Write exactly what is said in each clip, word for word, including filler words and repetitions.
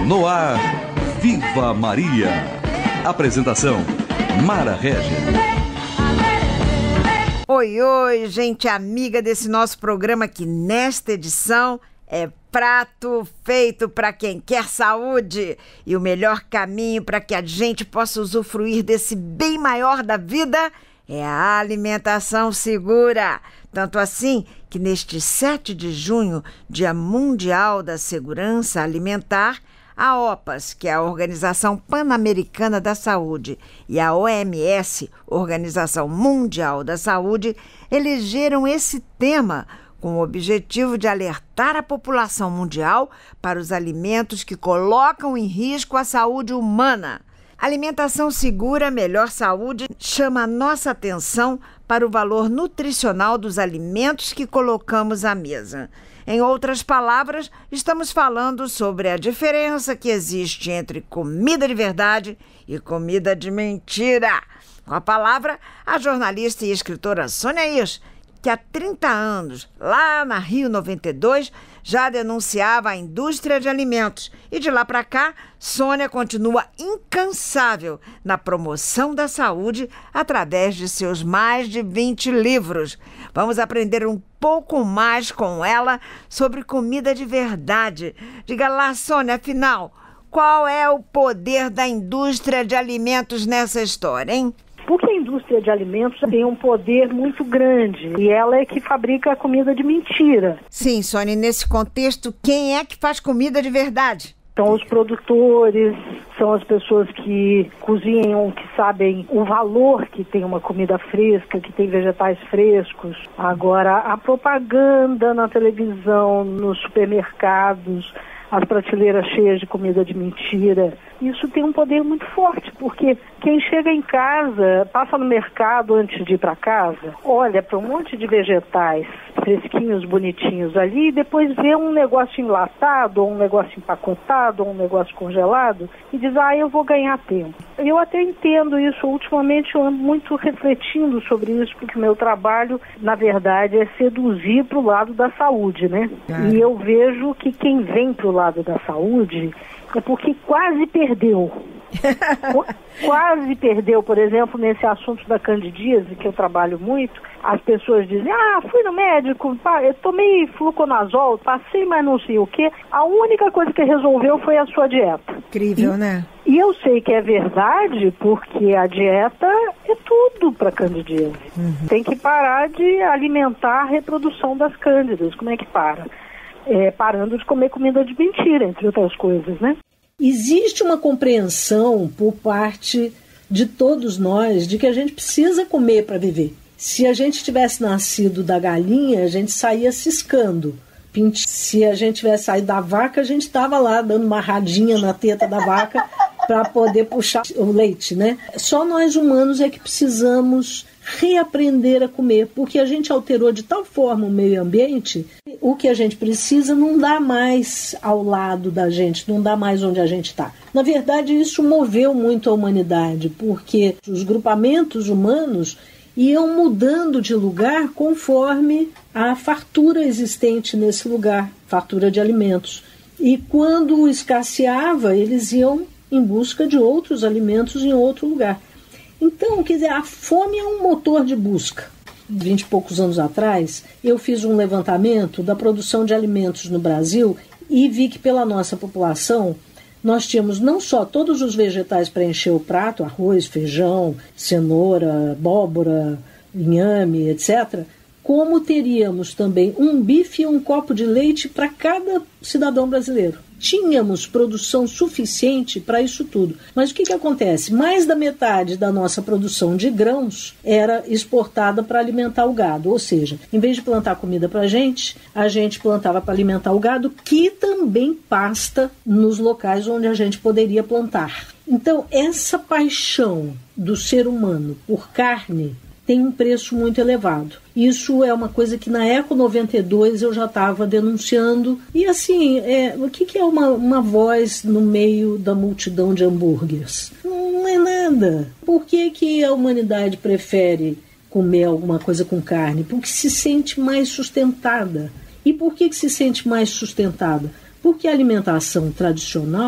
No ar, Viva Maria. Apresentação, Mara Régia. Oi, oi, gente amiga desse nosso programa que nesta edição é prato feito para quem quer saúde e o melhor caminho para que a gente possa usufruir desse bem maior da vida é a alimentação segura. Tanto assim que neste sete de junho, Dia Mundial da Segurança Alimentar, a OPAS, que é a Organização Pan-Americana da Saúde, e a O M S, Organização Mundial da Saúde, elegeram esse tema com o objetivo de alertar a população mundial para os alimentos que colocam em risco a saúde humana. Alimentação segura, melhor saúde, chama a nossa atenção para o valor nutricional dos alimentos que colocamos à mesa. Em outras palavras, estamos falando sobre a diferença que existe entre comida de verdade e comida de mentira. Com a palavra, a jornalista e escritora Sônia Hirsch, que há trinta anos, lá na Rio noventa e dois, já denunciava a indústria de alimentos. E de lá para cá, Sônia continua incansável na promoção da saúde através de seus mais de vinte livros. Vamos aprender um pouco mais com ela sobre comida de verdade. Diga lá, Sônia, afinal, qual é o poder da indústria de alimentos nessa história, hein? Porque a indústria de alimentos tem um poder muito grande e ela é que fabrica a comida de mentira. Sim, Sônia, nesse contexto, quem é que faz comida de verdade? São os produtores, são as pessoas que cozinham, que sabem o valor que tem uma comida fresca, que tem vegetais frescos. Agora, a propaganda na televisão, nos supermercados, as prateleiras cheias de comida de mentira, isso tem um poder muito forte, porque quem chega em casa, passa no mercado antes de ir para casa, olha para um monte de vegetais fresquinhos, bonitinhos ali, e depois vê um negócio enlatado, ou um negócio empacotado, ou um negócio congelado, e diz, ah, eu vou ganhar tempo. Eu até entendo isso, ultimamente eu ando muito refletindo sobre isso, porque o meu trabalho, na verdade, é seduzir para o lado da saúde, né? É. E eu vejo que quem vem para o lado da saúde é porque quase perdeu. Quase perdeu, por exemplo, nesse assunto da candidíase, que eu trabalho muito, as pessoas dizem, ah, fui no médico, eu tomei fluconazol, passei mas não sei o quê. A única coisa que resolveu foi a sua dieta. Incrível, e, né? E eu sei que é verdade, porque a dieta é tudo para candidíase. Uhum. Tem que parar de alimentar a reprodução das cândidas. Como é que para? É, parando de comer comida de mentira, entre outras coisas, né? Existe uma compreensão por parte de todos nós de que a gente precisa comer para viver. Se a gente tivesse nascido da galinha, a gente saía ciscando. Se a gente tivesse saído da vaca, a gente estava lá dando uma radinha na teta da vaca para poder puxar o leite, né? Só nós humanos é que precisamos reaprender a comer, porque a gente alterou de tal forma o meio ambiente, o que a gente precisa não dá mais ao lado da gente, não dá mais onde a gente está. Na verdade, isso moveu muito a humanidade, porque os grupamentos humanos iam mudando de lugar conforme a fartura existente nesse lugar, fartura de alimentos. E quando escasseava, eles iam em busca de outros alimentos em outro lugar. Então, quer dizer, a fome é um motor de busca. Vinte e poucos anos atrás, eu fiz um levantamento da produção de alimentos no Brasil e vi que pela nossa população, nós tínhamos não só todos os vegetais para encher o prato, arroz, feijão, cenoura, abóbora, inhame, etcétera, como teríamos também um bife e um copo de leite para cada cidadão brasileiro. Tínhamos produção suficiente para isso tudo. Mas o que, que acontece? Mais da metade da nossa produção de grãos era exportada para alimentar o gado. Ou seja, em vez de plantar comida para a gente, a gente plantava para alimentar o gado, que também pasta nos locais onde a gente poderia plantar. Então, essa paixão do ser humano por carne tem um preço muito elevado. Isso é uma coisa que na Eco noventa e dois eu já estava denunciando. E assim, é, o que, que é uma, uma voz no meio da multidão de hambúrgueres? Não é nada. Por que, que a humanidade prefere comer alguma coisa com carne? Porque se sente mais sustentada. E por que, que se sente mais sustentada? Porque a alimentação tradicional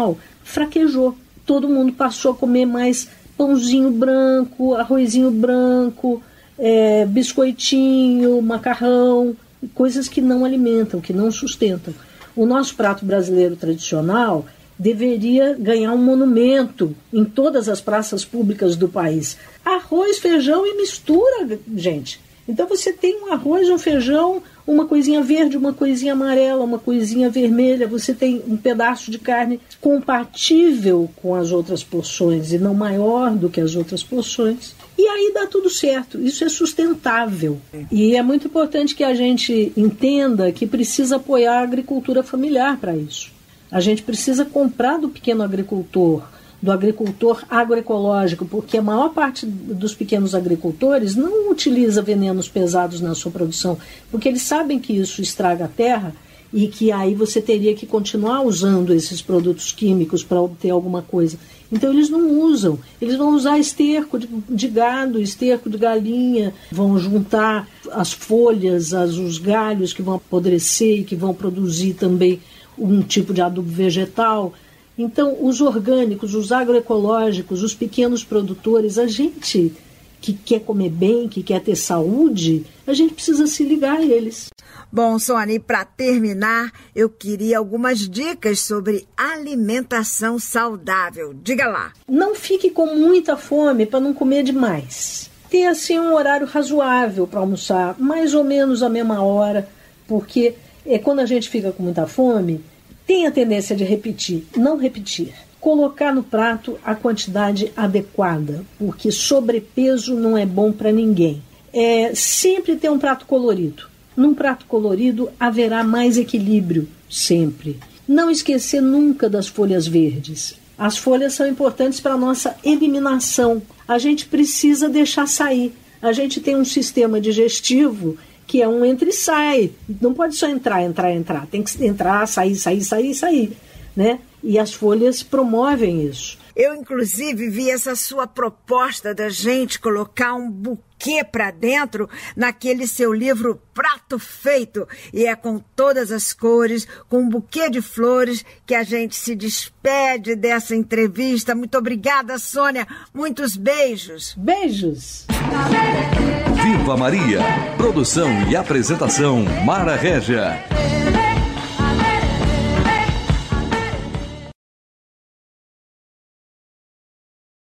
fraquejou. Todo mundo passou a comer mais pãozinho branco, arrozinho branco, é, biscoitinho, macarrão, coisas que não alimentam, que não sustentam. O nosso prato brasileiro tradicional deveria ganhar um monumento em todas as praças públicas do país. Arroz, feijão e mistura, gente. Então você tem um arroz, um feijão, uma coisinha verde, uma coisinha amarela, uma coisinha vermelha. Você tem um pedaço de carne compatível com as outras porções e não maior do que as outras porções. E aí dá tudo certo. Isso é sustentável. E é muito importante que a gente entenda que precisa apoiar a agricultura familiar para isso. A gente precisa comprar do pequeno agricultor, do agricultor agroecológico, porque a maior parte dos pequenos agricultores não utiliza venenos pesados na sua produção, porque eles sabem que isso estraga a terra e que aí você teria que continuar usando esses produtos químicos para obter alguma coisa. Então eles não usam, eles vão usar esterco de, de gado, esterco de galinha, vão juntar as folhas, as, os galhos que vão apodrecer e que vão produzir também um tipo de adubo vegetal. Então, os orgânicos, os agroecológicos, os pequenos produtores, a gente que quer comer bem, que quer ter saúde, a gente precisa se ligar a eles. Bom, Sônia, e para terminar, eu queria algumas dicas sobre alimentação saudável. Diga lá. Não fique com muita fome para não comer demais. Tenha, assim, um horário razoável para almoçar, mais ou menos a mesma hora, porque é, quando a gente fica com muita fome, tem a tendência de repetir, não repetir. Colocar no prato a quantidade adequada, porque sobrepeso não é bom para ninguém. É, sempre ter um prato colorido. Num prato colorido haverá mais equilíbrio, sempre. Não esquecer nunca das folhas verdes. As folhas são importantes para a nossa eliminação. A gente precisa deixar sair. A gente tem um sistema digestivo que é um entra e sai. Não pode só entrar, entrar, entrar. Tem que entrar, sair, sair, sair, sair, né? E as folhas promovem isso. Eu, inclusive, vi essa sua proposta da gente colocar um buquê para dentro naquele seu livro Prato Feito. E é com todas as cores, com um buquê de flores, que a gente se despede dessa entrevista. Muito obrigada, Sônia. Muitos beijos. Beijos. Viva Maria. Produção e apresentação, Mara Régia.